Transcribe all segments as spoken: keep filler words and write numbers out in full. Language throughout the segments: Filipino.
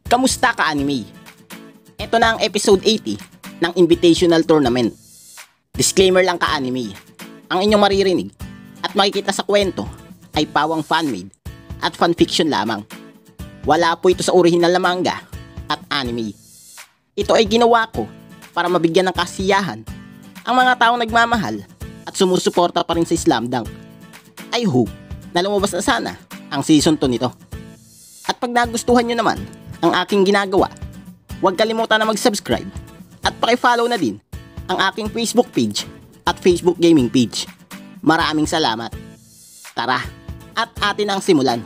Kamusta ka anime? Ito na ang episode eighty ng Invitational Tournament. Disclaimer lang ka anime, ang inyong maririnig at makikita sa kwento ay pawang fanmade at fanfiction lamang. Wala po ito sa original na manga at anime. Ito ay ginawa ko para mabigyan ng kasiyahan ang mga taong nagmamahal at sumusuporta pa rin sa Slam Dunk. I hope na lumabas na sana ang season two nito. At pag nagustuhan nyo naman ang aking ginagawa, huwag kalimutan na mag-subscribe at paki-follow na din ang aking Facebook page at Facebook gaming page. Maraming salamat. Tara, at atin ang simulan.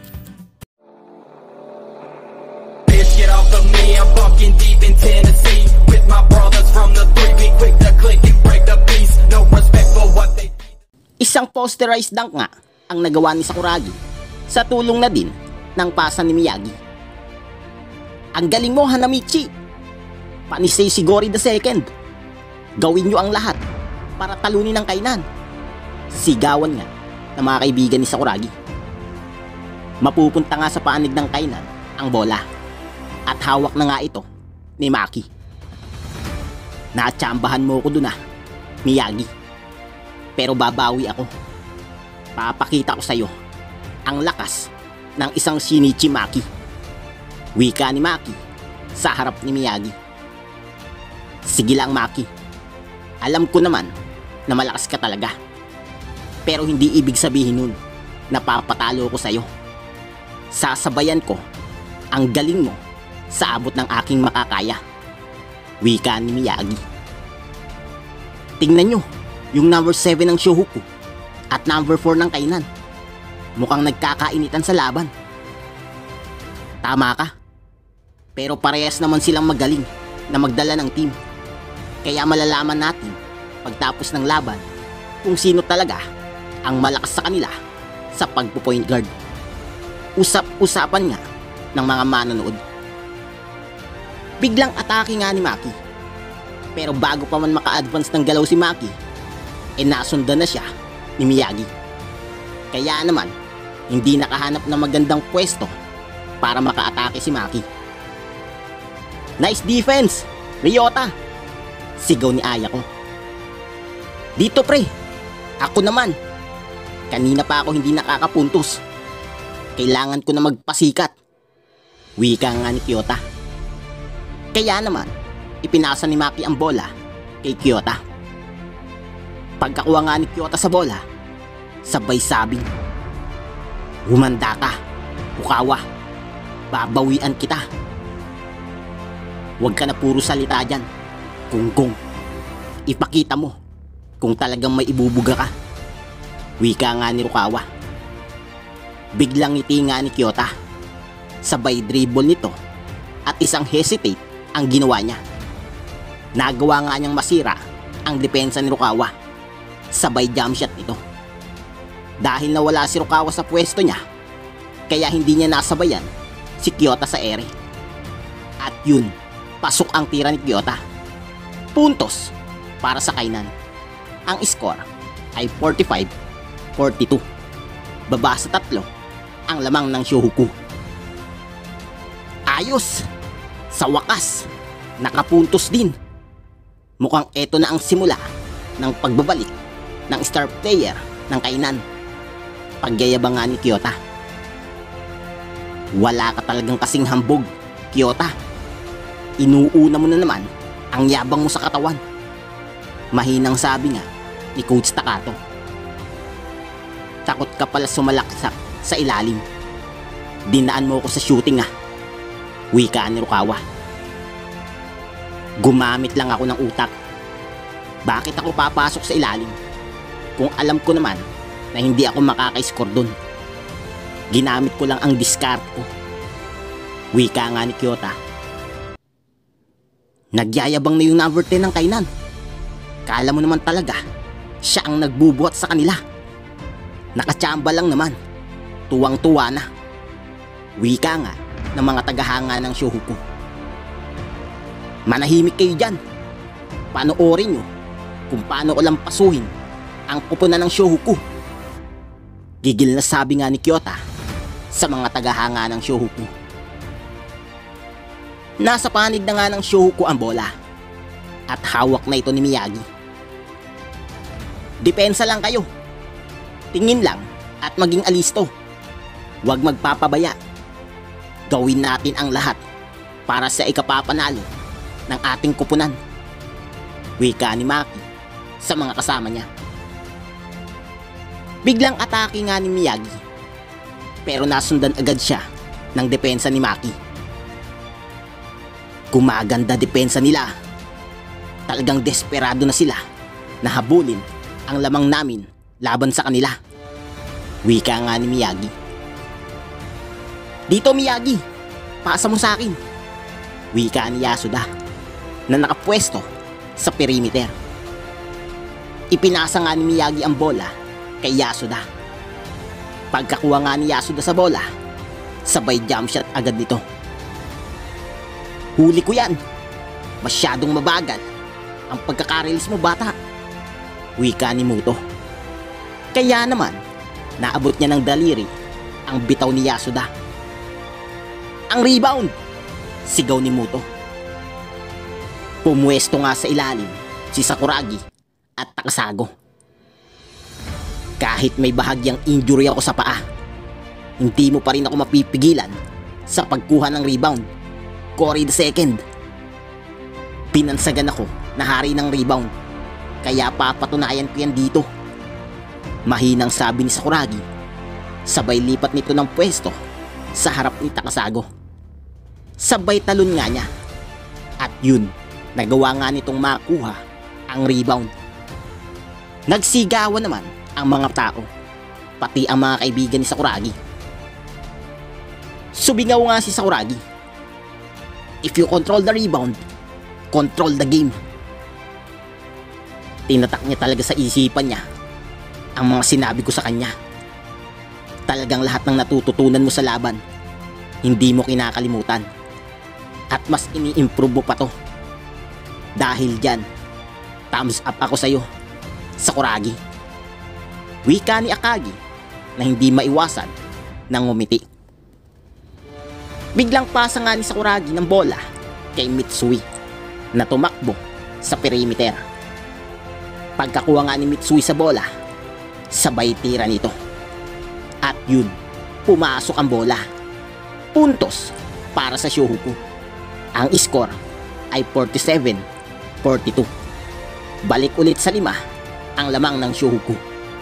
Get off of me, I'm fucking deep in Tennessee with my brothers from the three, be quick to click and break the peace. No respect for what they. Isang posterized dunk nga ang nagawa ni Sakuragi sa tulong na din ng pasa ni Miyagi. Ang galing mo, Hanamichi! Panisay Sigori the second. Gawin nyo ang lahat para talunin ang KAiNAN. Sigawan nga ng mga kaibigan ni Sakuragi. Mapupunta nga sa paanig ng KAiNAN ang bola at hawak na nga ito ni Maki. Natsambahan mo ko dun ah, Miyagi. Pero babawi ako. Papakita ko sa'yo ang lakas ng isang Shinichi Maki. Wika ni Maki sa harap ni Miyagi. Sige lang Maki, alam ko naman na malakas ka talaga, pero hindi ibig sabihin nun na papatalo ko sa'yo. Sasabayan ko ang galing mo sa abot ng aking makakaya. Wika ni Miyagi. Tingnan nyo yung number seven ng Shohoku at number four ng KAiNAN. Mukhang nagkakainitan sa laban. Tama ka, pero parehas naman silang magaling na magdala ng team. Kaya malalaman natin pagtapos ng laban kung sino talaga ang malakas sa kanila sa pagpo-point guard. Usap-usapan nga ng mga manonood. Biglang atake nga ni Maki, pero bago pa man maka-advance ng galaw si Maki, eh nasundan na siya ni Miyagi. Kaya naman hindi nakahanap ng magandang pwesto para maka-atake si Maki. Nice defense, Ryota! Sigaw ni Aya ko. Dito pre, ako naman. Kanina pa ako hindi nakakapuntos. Kailangan ko na magpasikat. Wika nga ni Kyota. Kaya naman, ipinasa ni Maki ang bola kay Kyota. Pagkakuha nga ni Kyota sa bola, sabay sabing, humanda ka, Ukawa. Babawian kita. Huwag ka na puro salita dyan, Gunggong. Ipakita mo kung talagang may ibubuga ka. Wika nga ni Rukawa. Biglang ngiti nga ni Kyota. Sabay dribble nito at isang hesitate ang ginawa niya. Nagawa nga niyang masira ang depensa ni Rukawa. Sabay jump shot nito. Dahil nawala si Rukawa sa pwesto niya, kaya hindi niya nasabayan si Kyota sa ere. At yun, pasok ang tira ni Kyota. Puntos para sa KAiNAN. Ang score ay forty-five forty-two. Baba sa tatlo ang lamang ng Shohoku. Ayos! Sa wakas, nakapuntos din. Mukhang eto na ang simula ng pagbabalik ng star player ng KAiNAN. Pagyayabang nga ni Kyota. Wala ka talagang kasing hambog, Kyota. Inuuna mo na naman ang yabang mo sa katawan. Mahinang sabi nga ni Coach Takato. Takot ka pala sumalaksak sa ilalim. Dinaan mo ko sa shooting ah. Wika ni Rukawa. Gumamit lang ako ng utak. Bakit ako papasok sa ilalim kung alam ko naman na hindi ako makaka-score dun? Ginamit ko lang ang discard ko. Wika nga ni Kyota. Nagyayabang na yung number ten ng KAiNAN. Kala mo naman talaga siya ang nagbubuhat sa kanila. Nakachamba lang naman. Tuwang-tuwa na. Wika nga ng mga tagahanga ng Shohoku. Manahimik kayo dyan. Panoorin nyo kung paano ko lampasuhin ang kupunan ng Shohoku. Gigil na sabi nga ni Kyota sa mga tagahanga ng Shohoku. Nasa panig na nga ng SHOHOKU ang bola. At hawak na ito ni Miyagi. Depensa lang kayo. Tingin lang at maging alisto. Huwag magpapabaya. Gawin natin ang lahat para sa ikapapanalo ng ating kupunan. Wika ni Maki sa mga kasama niya. Biglang atake nga ni Miyagi. Pero nasundan agad siya ng depensa ni Maki. Gumaganda depensa nila. Talagang desperado na sila na habulin ang lamang namin laban sa kanila. Wika nga ni Miyagi. Dito Miyagi, pasa mo sa akin. Wika ni Yasuda na nakapwesto sa perimeter. Ipinasa nga ni Miyagi ang bola kay Yasuda. Pagkakuha nga ni Yasuda sa bola, sabay jump shot agad nito. Huli ko yan. Masyadong mabagal ang pagkakarilis mo, bata. Wika ni Muto. Kaya naman, naabot niya ng daliri ang bitaw ni Yasuda. Ang rebound! Sigaw ni Muto. Pumwesto nga sa ilalim si Sakuragi at Takasago. Kahit may bahagyang injury ako sa paa, hindi mo pa rin ako mapipigilan sa pagkuha ng rebound. Cory the second. Pinansagan ako na hari ng rebound, kaya papatunayan ko yan dito. Mahinang sabi ni Sakuragi, sabay lipat nito ng pwesto sa harap ni Takasago. Sabay talon nga niya. At yun, nagawa nga nitong makuha ang rebound. Nagsigawan naman ang mga tao, pati ang mga kaibigan ni Sakuragi. Subingaw nga si Sakuragi. If you control the rebound, control the game. Tinatak niya talaga sa isipan niya ang mga sinabi ko sa kanya. Talagang lahat ng natututunan mo sa laban, hindi mo kinakalimutan. At mas ini-improve mo pa to. Dahil dyan, thumbs up ako sa'yo, Sakuragi. Wika ni Akagi na hindi maiwasan ng ngumiti. Biglang pasa nga ni Sakuragi ng bola kay Mitsui na tumakbo sa perimeter. Pagkakuha nga ni Mitsui sa bola, sabay tira nito. At yun, pumasok ang bola. Puntos para sa SHOHOKU. Ang score ay forty-seven forty-two. Balik ulit sa lima ang lamang ng SHOHOKU.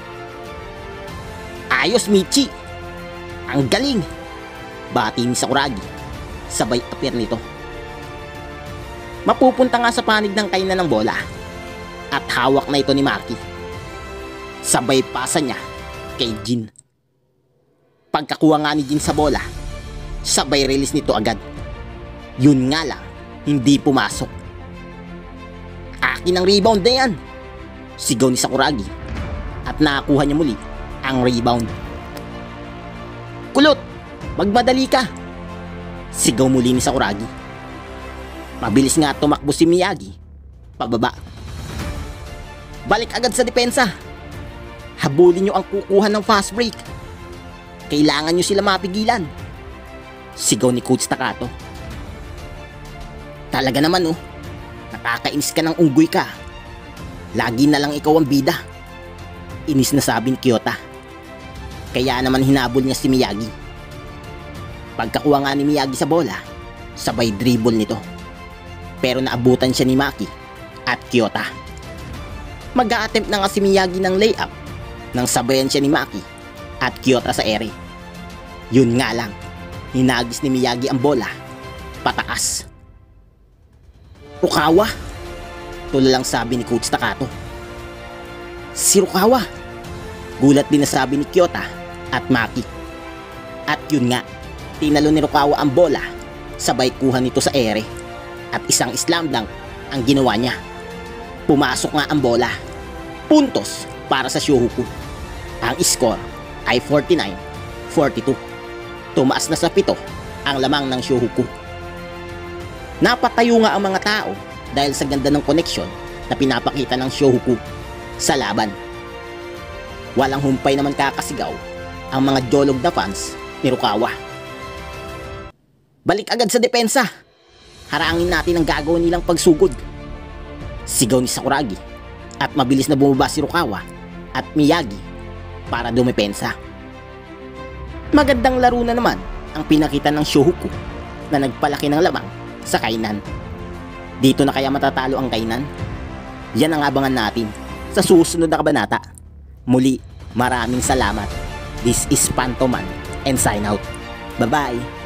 Ayos Michi! Ang galing! Bati ni Sakuragi, sabay apir nito. Mapupunta nga sa panig ng KAiNAN ng bola at hawak na ito ni Maki. Sabay pasa niya kay Jin. Pagkakuha nga ni Jin sa bola, sabay release nito agad. Yun nga lang, hindi pumasok. Akin ang rebound na yan! Sigaw ni Sakuragi at nakakuha niya muli ang rebound. Kulot! Magmadali ka! Sigaw muli ni Sakuragi. Mabilis nga tumakbo si Miyagi pababa. Balik agad sa depensa. Habulin nyo ang kukuha ng fast break. Kailangan nyo sila mapigilan. Sigaw ni Coach Takato. Talaga naman oh, nakakainis ka ng unggoy ka. Lagi na lang ikaw ang bida. Inis na sabi ni Kyota. Kaya naman hinabol niya si Miyagi. Pagkakuha nga ni Miyagi sa bola, sabay dribble nito. Pero naabutan siya ni Maki at Kyota. Mag-a-attempt na nga si Miyagi ng layup nang sabayan siya ni Maki at Kyota sa ere. Yun nga lang, hinagis ni Miyagi ang bola pataas. Rukawa! Tulo lang sabi ni Coach Takato. Si Rukawa! Gulat din na sabi ni Kyota at Maki. At yun nga, tinalo ni Rukawa ang bola, sabay kuha nito sa ere. At isang slam dunk ang ginawa niya. Pumasok nga ang bola. Puntos para sa SHOHOKU. Ang score ay forty-nine forty-two. Tumaas na sa pito ang lamang ng SHOHOKU. Napatayo nga ang mga tao dahil sa ganda ng koneksyon na pinapakita ng SHOHOKU sa laban. Walang humpay naman kakasigaw ang mga jolog na fans ni Rukawa. Balik agad sa depensa. harangin natin ang gagawin nilang pagsugod. Sigaw ni Sakuragi at mabilis na bumaba si Rukawa at Miyagi para dumepensa. Magandang laro na naman ang pinakita ng Shohoku na nagpalaki ng lamang sa KAiNAN. Dito na kaya matatalo ang KAiNAN? Yan ang abangan natin sa susunod na kabanata. Muli, maraming salamat. This is Pantoman and sign out. Bye-bye!